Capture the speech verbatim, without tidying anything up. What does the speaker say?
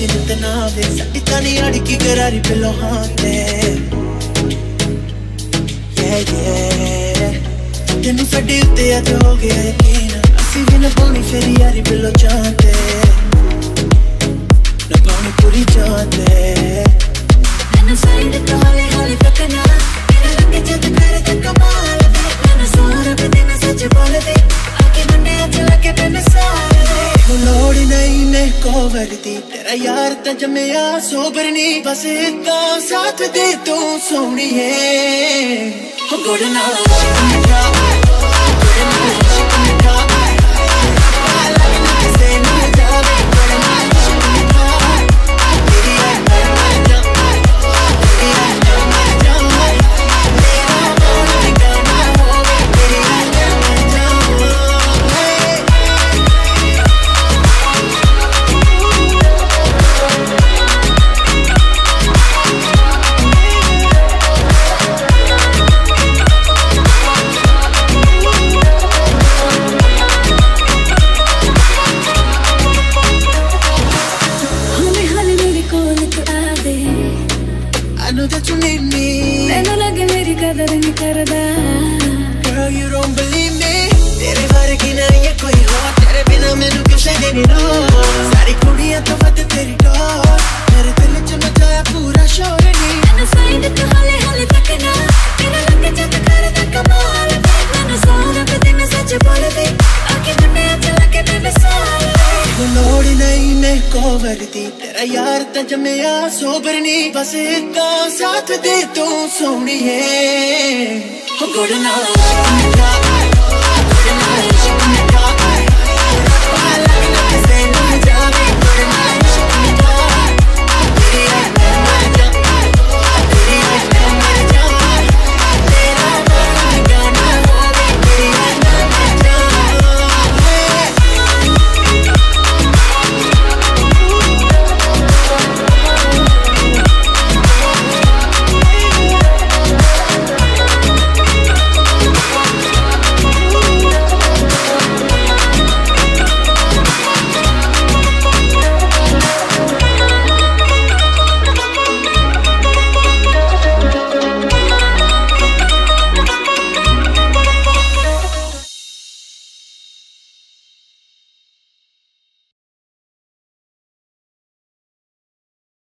जिन्नत ना वे साडी तानी अड़की करारी पिलो हाँ ते yeah yeah तेनू साडे उत्ते अज हो गया यकीन असी भी ना पानी फेरी यारी पिलो चाहते ना पानी पूरी चाहते मैनू साइड तो हाले हाले तकना मेरा रंग जद कर ते कमाल दे मैनू सारा भी दिन सच बोल दे आके मन्ने अज लगे ते मिसाल दे लोड़ नहीं ने कोवर दी तेरा यार ता जम्मिया सोबर नी बस इतना साथ दे तू सोहणीए हो गुड़ नाल इश्क मिठा गुड़ नाल इश्क मिठा लगना किसे ना जावे गुड़ नाल इश्क मिठा तेरी है मैं मर जाऊं तेरी है मैं मर जाऊं तेरा मोड़ भी गाना होवे तेरी है मैं मर जाऊं Girl, you don't believe me तेरे वर्गी नहीं है कोई और तेरे बिना मैनू किसे नहीं रो सारी कुड़ियां तो वध तेरी डोर मेरे दिल च मचाया पूरा शोर नी मैनू साइड तो हाले हाले तकना तेरा रंग जद करदा कमाल दे मैनू सारा भी दिन सच बोल दे आके मन्ने अज लगे ते मिसाल दे लोड़ नहीं ने कोवर दी तेरा यार ता जम्मिया सोबर नी बस इतना साथ दे तू सोहणीए हो गुड़ नाल इश्क मिठा